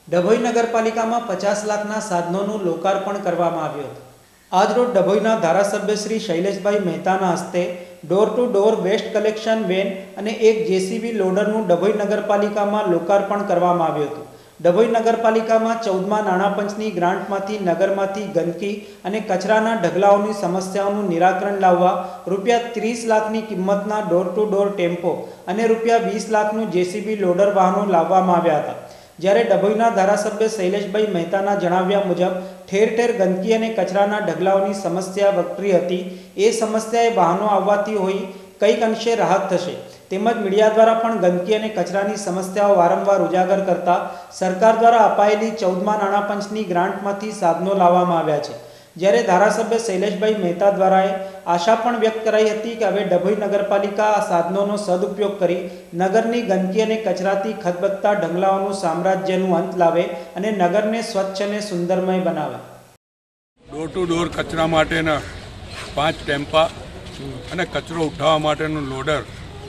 ડભોઈ નગરપાલિકામાં 50 લાખના સાધનોનું લોકાર્પણ કરવામાં આવ્યું હતું। આજરોજ ડભોઈના ધારાસભ્ય શ્રી શૈલેષભાઈ મહેતાના હસ્તે door to door waste collection van અને એક જેસીબી લોડરનું ડભોઈ નગરપાલિકામાં લોકાર્પણ કરવામાં આવ્યું હતું। ડભોઈ નગરપાલિકામાં 14મા નાણાં પંચની ગ્રાન્ટમાંથી નગરમાંથી ગંદકી અને કચરાના ઢગલાઓની સમસ્યાઓનું નિરાકરણ લાવવા રૂપિયા 30 લાખની કિંમતના ડોર ટુ ડોર ટેમ્પો અને રૂપિયા 20 લાખનું જેસીબી લોડર વાહનો લાવવામાં આવ્યા હતા। જ્યારે ડભોઈના ધારાસભ્ય શૈલેષભાઈ મહેતાના જણાવ્યા મુજબ ઠેર ઠેર ગંદકી અને કચરાના ઢગલાઓની સમસ્યા વકરી હતી। એ સમસ્યાએ વાહનો આવવાથી હોય કંઈક અંશે રાહત થશે। તેમજ મીડિયા દ્વારા પણ ગંદકી અને કચરાની સમસ્યાઓ વારંવાર ઉજાગર કરતા સરકાર દ્વારા અપાયેલી 14મા નાણાં પંચની ગ્રાન્ટમાંથી સાધનો લાવવામાં આવ્યા છે। જ્યારે ધારાસભ્ય શૈલેષભાઈ મહેતા દ્વારા આશા પણ વ્યક્ત કરાઈ હતી કે હવે ડભોઈ નગરપાલિકા આ સાધનોનો સદુપયોગ કરી નગરની ગંદકી અને કચરાથી ખદબદતા ઢગલાઓનું સામ્રાજ્યનું અંત લાવે અને નગરને સ્વચ્છ અને સુંદરમય બનાવે। ડોર ટુ ડોર કચરા માટેના 5 ટેમ્પા અને કચરો ઉઠાવવા માટેનું લોડર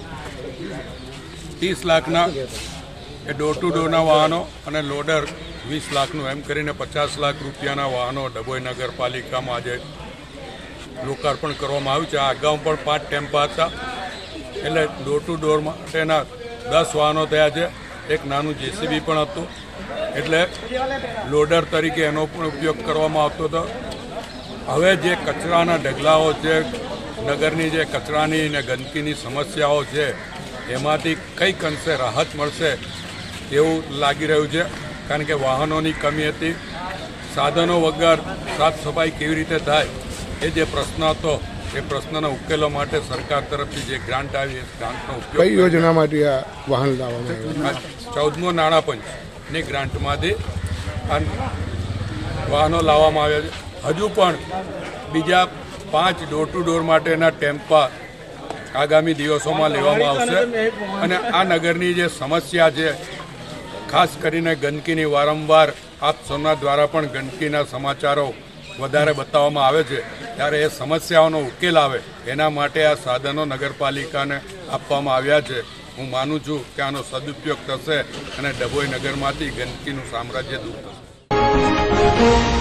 30 લાખના એ ડોર ટુ ડોરના વાહનો અને લોડર 20 લાખનું એમ કરીને 50 લાખ રૂપિયાના વાહનો ડભોઈ નગરપાલિકામાં આજે લોકાર્પણ કરવામાં આવ્યું છે। આ અગાઉ પણ 5 ટેમ્પા હતા, એટલે ડોર ટુ ડોર માટેના 10 વાહનો થયા છે। એક નાનું જેસીબી પણ હતું, એટલે લોડર તરીકે એનો પણ ઉપયોગ કરવામાં આવતો હતો। હવે જે કચરાના ઢગલાઓ છે, નગરની જે કચરાની અને ગંદકીની સમસ્યાઓ છે, એમાંથી કંઈક અંશે રાહત મળશે એવું લાગી રહ્યું છે। કારણ કે વાહનોની કમી હતી, સાધનો વગર સાફ સફાઈ કેવી રીતે થાય એ જે પ્રશ્ન હતો, એ પ્રશ્નના ઉકેલો માટે સરકાર તરફથી જે ગ્રાન્ટ આવી, એ ગ્રાન્ટનો ઉપયોગ કઈ યોજના માટે આ વાહન લાવવામાં આવ્યું? 14મો નાણાં પંચની ગ્રાન્ટમાંથી આ વાહનો લાવવામાં આવ્યા છે। હજુ પણ બીજા 5 ડોર ટુ ડોર માટેના ટેમ્પા આગામી દિવસોમાં લેવામાં આવશે અને આ નગરની જે સમસ્યા છે, ખાસ કરીને ગંદકીની, વારંવાર આપ સૌના દ્વારા પણ ગંદકીના સમાચારો વધારે બતાવવામાં આવે છે, ત્યારે એ સમસ્યાઓનો ઉકેલ આવે એના માટે આ સાધનો નગરપાલિકાને આપવામાં આવ્યા છે। હું માનું છું કે આનો સદુપયોગ થશે અને ડભોઈ નગરમાંથી ગંદકીનું સામ્રાજ્ય દૂર થશે।